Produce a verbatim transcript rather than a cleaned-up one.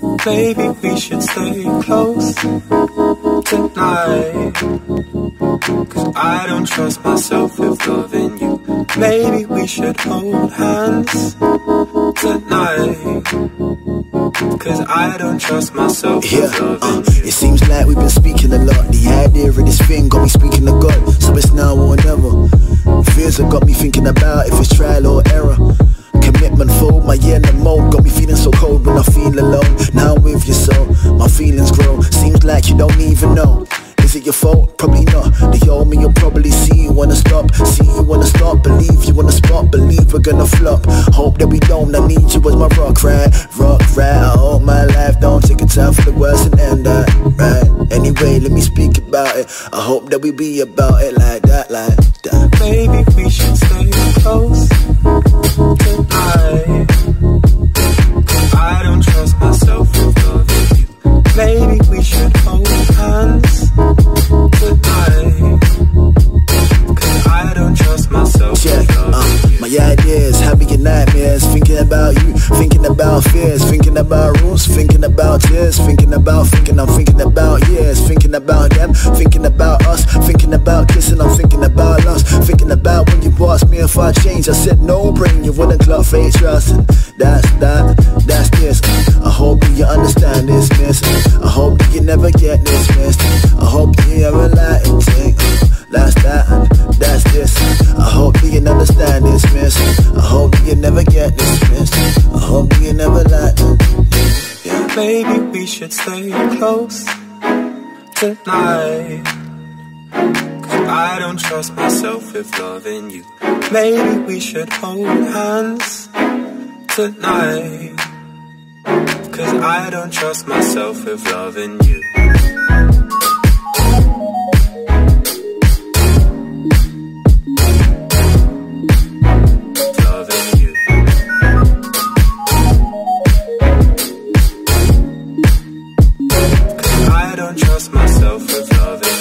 Maybe we should stay close tonight, 'cause I don't trust myself with loving you. Maybe we should hold hands tonight, 'cause I don't trust myself with yeah, loving uh, you. It seems like we've been speaking a lot. The idea of this thing got me speaking to God, so it's now or never. Fears have got me thinking about if it's trial or error. Commitment fold, my inner mode got me feeling so cold when I feel alone. Now I'm with you, so my feelings grow. Seems like you don't even know. Is it your fault? Probably not. The old me, you'll probably see you wanna stop. See you wanna stop, believe you wanna spot. Believe we're gonna flop. Hope that we don't, I need you as my rock, right? Rock, right. I hope my life don't take a time for the worst and end that, right? Anyway, let me speak about it. I hope that we be about it like that, like that. Maybe we should stay close tonight, 'cause I don't trust myself with loving you. Maybe we should hold hands tonight, 'cause I don't trust myself yeah, with loving uh, you. my ideas, having your nightmares, thinking about you, thinking about fears, thinking about rules, thinking about tears, thinking about thinking, I'm thinking about years, thinking about them, thinking about us, thinking about kissing, I'm thinking about loss, thinking about when you asked me if I changed, I said no, bring you wouldn't clock face trust, and that's that, that's this. I hope you understand this, miss. I hope that you never get dismissed. I hope you ever lie and think. That's that, that's this. I hope that you understand this, miss. I hope that you never get dismissed. I hope that you never lie. Yeah, maybe we should stay close tonight, 'cause I don't trust myself with loving you. Maybe we should hold hands tonight, 'cause I don't trust myself with loving you. Loving you. 'Cause I don't trust myself with loving you.